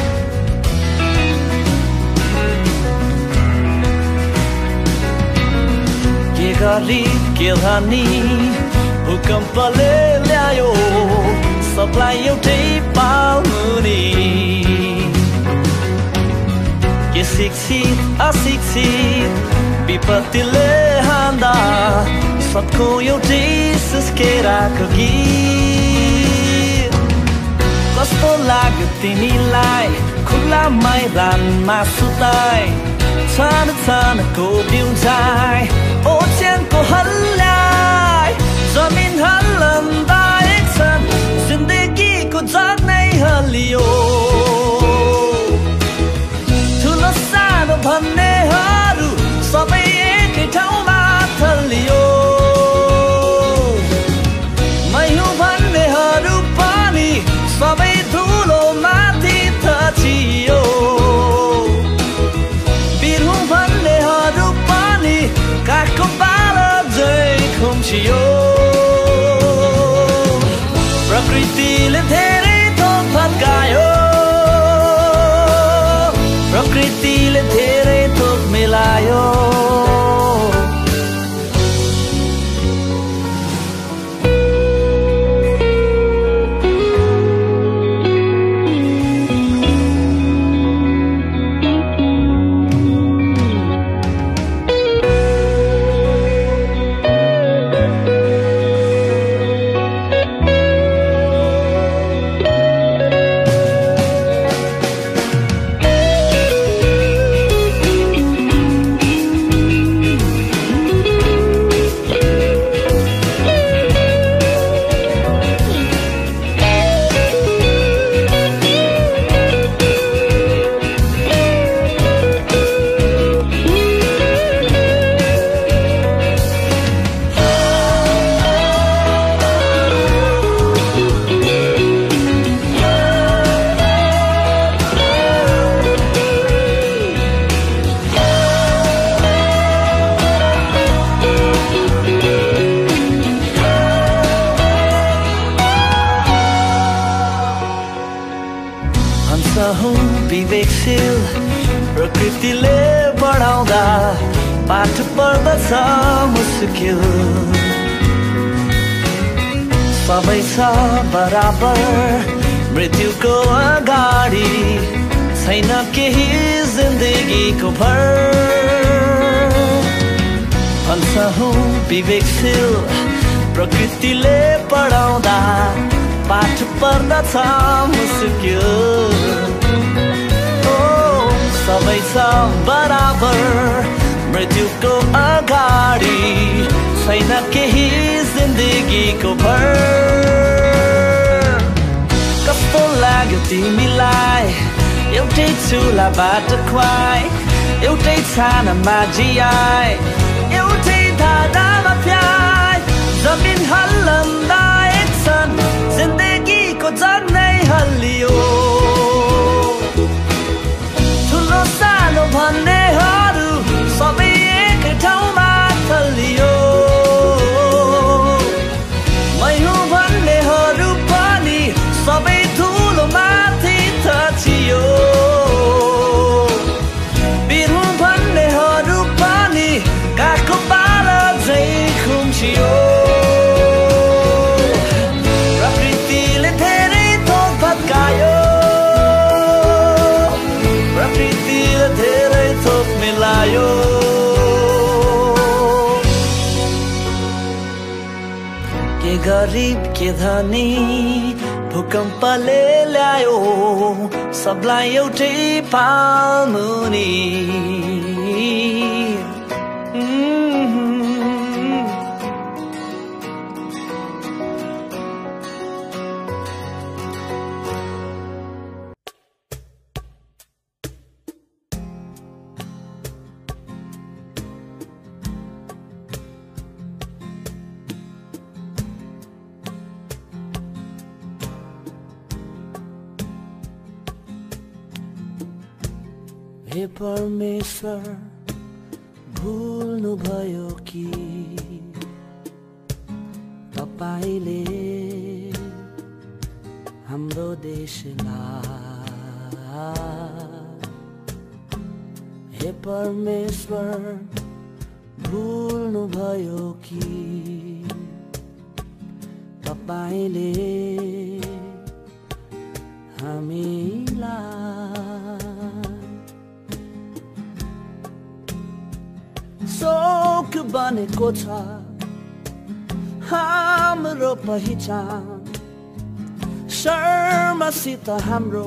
के गरी के धनी भूकम्पले ल्यायो सबलाई एउटै पाउनी के शिक्षित अशिक्षित विपत्तिले हान्दा सबको एउटै सुस्केराको गीत कस्तो लाग्यो तिमीलाई खुल्ला मैदानमा सुताई छान छानको बिउजाई ओछ्यानको हल्लाइ जमिन हल्लन्दा एकछन् जिन्दगीको जग नै हल्लियो ठुलो सानो भन्नेहरू सबै एकै ठाउँमा थल्लियो मै हुँ भन्नेहरू पनि सबै धुलो माथि थचियो वीर हुँ भन्नेहरू पनि काखको बाल झै खुम्चियो प्रकृतिले धेरै थोक फर्कायो प्रकृतिले धेरै थोक मिलायो विवेकशील प्रकृतिले बढाउँदा पाठ पर्दछ मुस्किल सबै छ बराबर मृत्युको अगाडि छैन केही जिन्दगीको भर भन्छ हौ विवेकशील प्रकृतिले पढाउँदा पाठ पर्दछ मुस्किल ओ सबै छ बराबर मृत्युको अगाडि छैन केही जिन्दगीको भर कस्तो लाग्यो तिमीलाई एउटै चुलाबाट खुवाई एउटै छानामा जियाई एउटै धारामा प्याई जमिन हल्लँदा एकछन जिन्दगीको जन्नै हल्लियो ठुलो सानो भन्नेहरू सबै एक ठाउँमा थल्लियो मै हुँ भन्नेहरू पनि सबै ठुलो माथि थचियो वीर हुँ भन्नेहरू पनि काखको पारा झै खुम्चियो प्रकृतिले धेरै थोक भत्कायो प्रकृतिले धेरै थोक मिलायो के गरिब के धनी भूकम्पले ल्यायो सबलाई एउटै पाल्मुनि हे परमेश्वर भुल्नु भयो कि तपाईले हाम्रो देशलाई हे परमेश्वर भुल्नु भयो कि तपाईले हामीलाई शोक बनेको छ हाम्रो पहिचान शर्मसित हाम्रो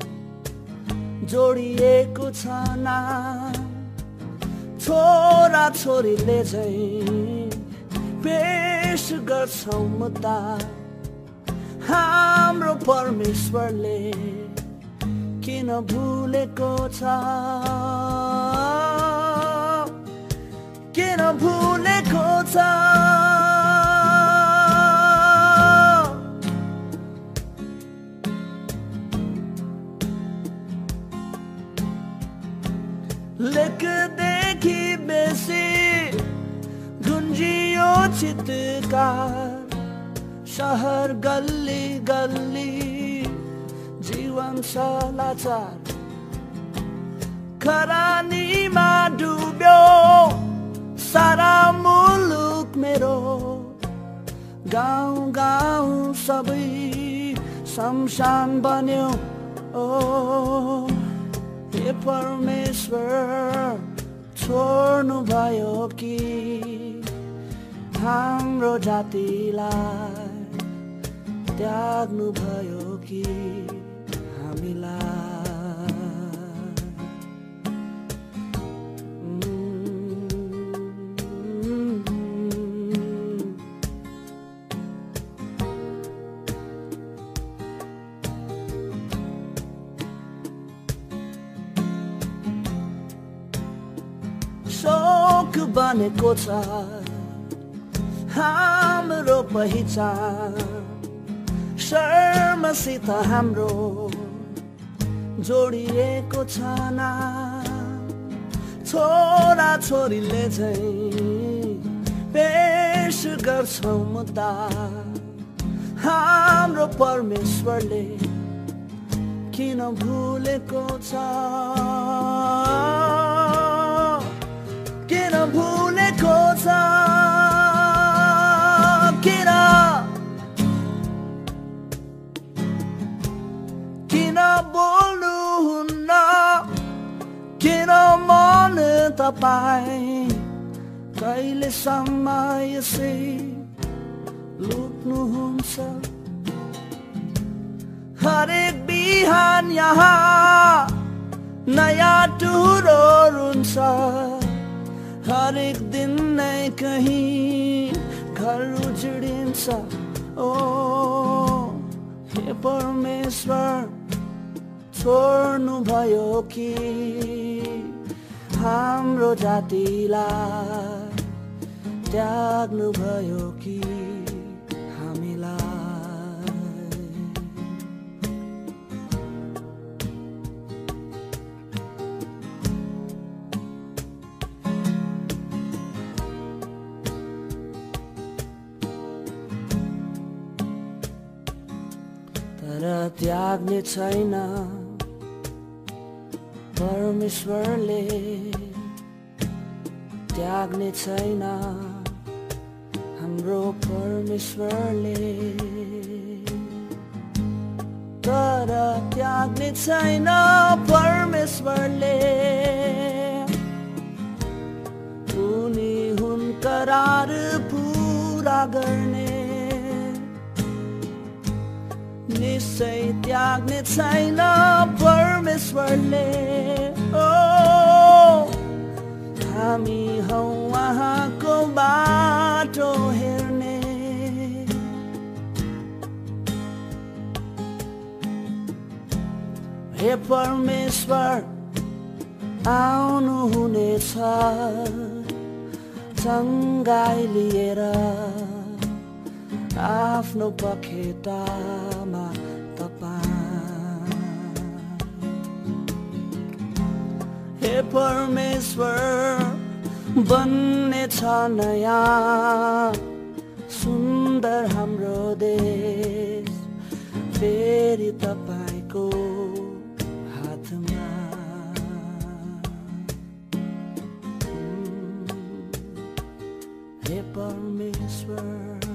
जोडिएको छ नाम छोरा छोरीले चाहिँ पेश गर्छौं मुद्दा हाम्रो परमेश्वरले किन भुलेको छ किन भुलेको छ लेखदेखि बेसी गुन्जियो चितकार शहर गल्ली गल्ली जीवन लाचार खरानीमा डुब्यो सारा मुलुक मेरो गाउँ गाउँ सबै शमशान बन्यो ओ हे परमेश्वर छोड्नु भयो कि हाम्रो जातिलाई त्याग्नु भयो कि हामीलाई शोक बनेको छ हाम्रो पहिचान शर्मसित हाम्रो जोडिएको छ नाम छोरा छोरीले चाहिँ पेश गर्छौं मुद्दा हाम्रो परमेश्वरले किन भुलेको छ किन भुलेको छ किन किन बोल्नुहुन्न किन मन तपाईँ कहिलेसम्म यसै लुक्नुहुन्छ हरेक बिहान यहाँ नयाँ टुरो रुन्छ हरेक दिन नै कहीँ घर उजडिन्छ ओ हे परमेश्वर छोड्नु भयो कि हाम्रो जातिलाई त्याग्नु भयो कि तर त्याग्ने छैन परमेश्वरले त्याग्ने छैन हाम्रो परमेश्वरले तर त्याग्ने छैन परमेश्वरले उनी हुन् करार पूरा गर्ने निश्चय त्याग्ने छैन परमेश्वरले ओ हामी हौ उहाँको बाटो हेर्ने हे परमेश्वर आउनु हुनेछ चङ्गाई लिएर आफ्नो पखेटामा तपाईँ हे परमेश्वर बन्ने छ नयाँ सुन्दर हाम्रो देश फेरि तपाईको हातमा हे परमेश्वर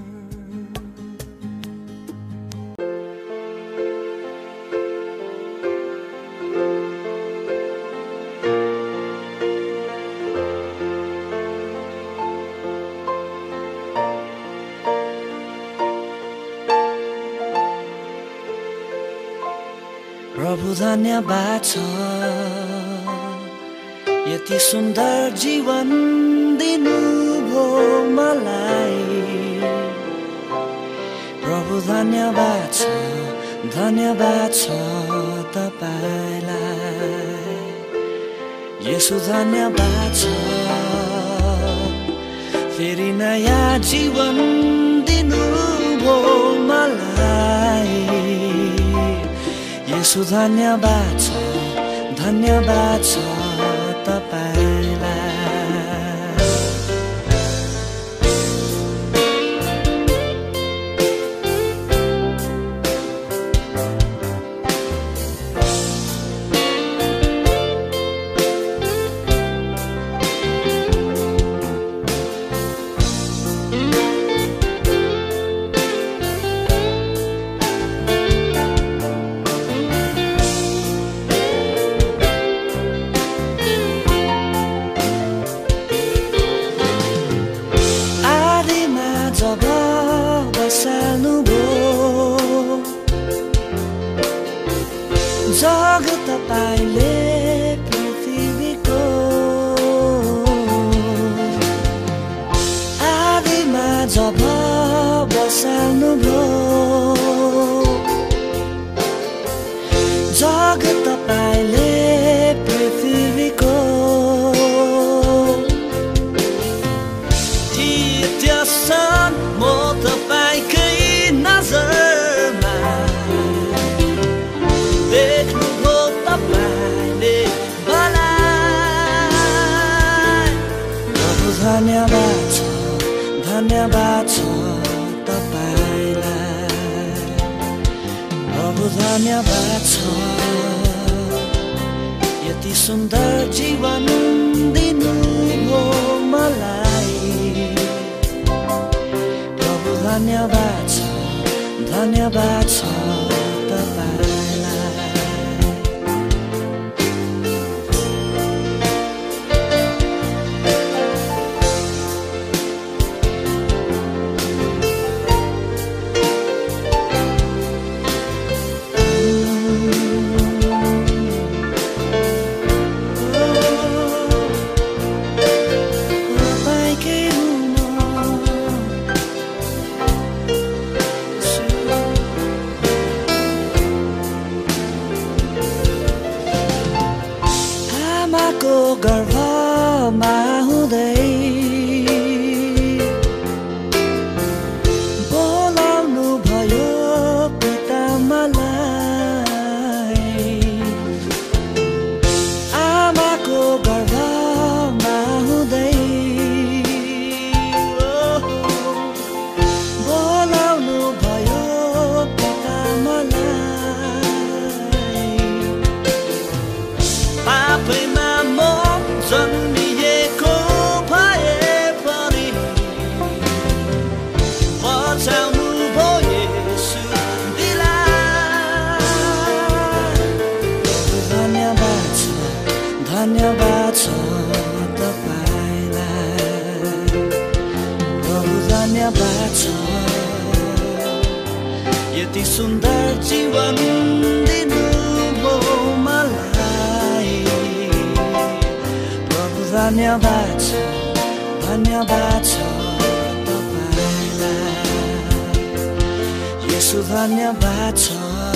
प्रभु धन्यवाद छ यति सुन्दर जीवन दिनुभयो मलाई प्रभु धन्यवाद छ धन्यवाद छ तपाईलाई यसो धन्यवाद छ फेरि नयाँ जीवन दिनुभयो मलाई यसो धन्यवाद छ धन्यवाद छ तपाईलाई जब बसाल्नु भो जग तपाईले पृथ्वीको आदिमा जब बसाल्नु भो जग तपाईले पृथ्वीको म तपाईकै नजरमा देख्नुभयो तपाईले मलाई प्रभु धन्यवाद छ धन्यवाद छ तपाईलाई प्रभु धन्यवाद छ यति सुन्दर जीवन दिनुभयो मलाई प्रभु धन्यवाद छ धन्यवाद छ तपाईलाई आमाको गर्भमा हुँदै बोलाउनु भयो पिता मलाई आमाको गर्भमा हुँदै बोलाउनु भयो पिता मलाई पापैमा जन्मिएको भए पनि बचाउनु भयो येशू दिलाई धन्यवाद छ धन्यवाद छ तपाईलाई प्रभु धन्यवाद छ यति सुन्दर जीवन दिनुभयो मलाई धन्यवाद छ धन्यवाद छ तपाईलाई येशू धन्यवाद छ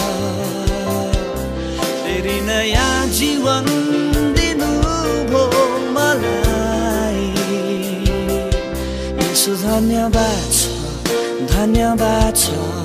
फेरि नयाँ जीवन दिनुभयो मलाई येशू धन्यवाद छ धन्यवाद छ